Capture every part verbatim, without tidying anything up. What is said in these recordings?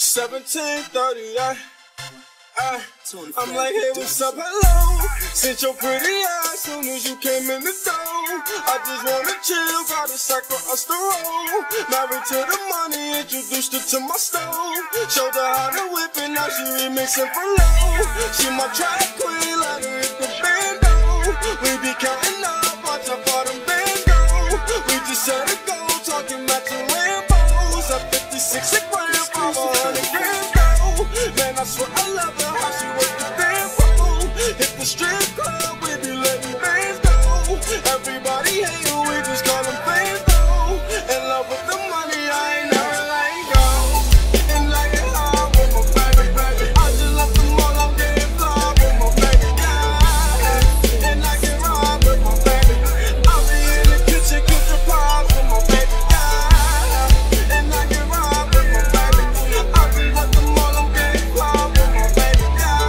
seventeen thirty, I, I, I'm like, hey, what's up, hello? Since your pretty ass soon as you came in the door. I just wanna chill, got a sack for us to roll. Married to the money, introduced her to my stove. Showed her how to whip it, now she remixing for low. She my track queen, let her hit the bando. We be counting up, watch how far them bands go. We just set a goal, talking matching Lambos. At fifty-six a gram, five hundred grams though. Man, I swear I love her, how she work the damn phone. Hit the strip club, we be letting bands go. Everybody hate her, we just call them fans though. In love with the money, I ain't never let go. And like it hard with my baby, baby. I just left them all, I'm getting flawed with my baby, yeah. And I get raw with my baby. I'll be in the kitchen, cooking pies with my baby, yeah. And I get raw with my baby. I just left them all, I'm getting flawed with my baby,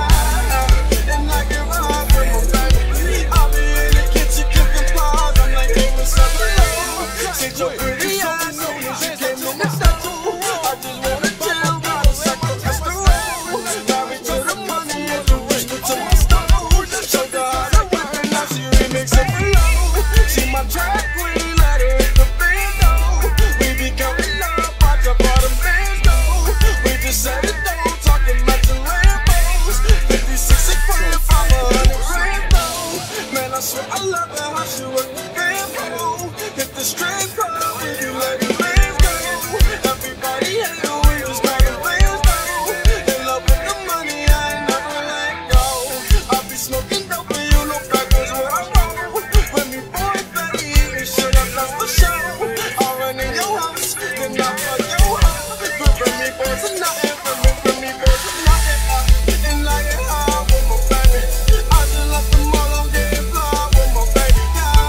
yeah. And I get raw with my baby. I'll be in the kitchen, cooking pies. I'm like, hey, what's up, hello? Since your pretty ass soon as you came in the store. I just wanna chill, got a sack of us to roll. Married to the money, introduced her to my stove. Showed her how to whip it, now she remixing for low. She my track queen, let her hit the bando. We be counting up, watch how far them bands go. We just set it down, talking matching Lambos. fifty-six a gram, five hundred grams though. Man, I swear I love her, how she work the bamboo. Hit the strip club, we be letting bands go. Everybody hate her, we just call them fans though. In love with the money, I ain't never let go. I be smoking dope and you know backwards where I roll. With me boy fatty, eating shit up, that's for sure. I'll run in your house, then I fuck your hoe. But for me boys are nothing, for me, for me boys are nothing. And like it hard with my baby. I just left them all, I'm getting flawed with my baby,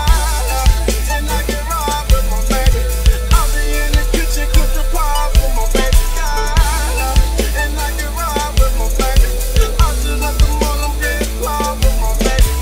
yeah. And I get raw with my baby. I'll be in the kitchen cooking pies with my baby, yeah. And I get raw with my baby. I just left them all, I'm getting flawed with my baby,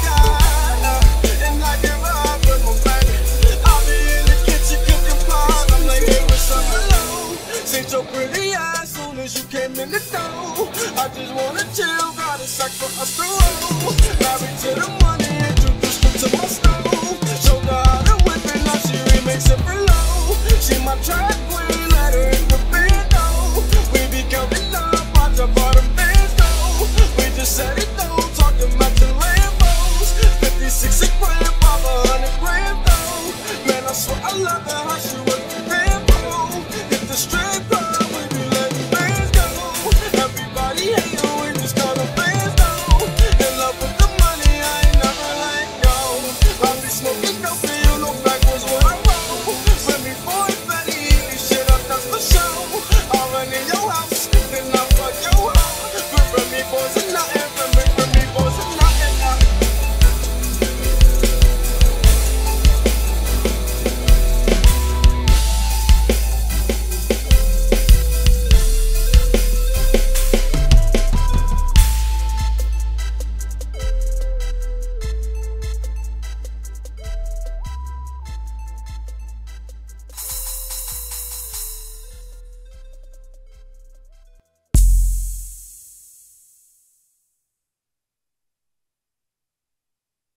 yeah. And I get raw with my baby. I'll be in the kitchen cooking pies. I'm like, hey, what's up, hello? Since your pretty ass soon as you came in the door. I just wanna chill, got a sack for us to roll. Married to the money, introduced her to my stove. Showed her how to whip it, now she remixing for low. She my track queen, let her hit the bando. We be counting up, watch how far them bands go. We just set it down, talking matching Lambos. fifty-six a gram, five hundred grams though. Man, I swear I love her, how she work the bamboo. Hit the strip club, we be letting bands go. Everybody hate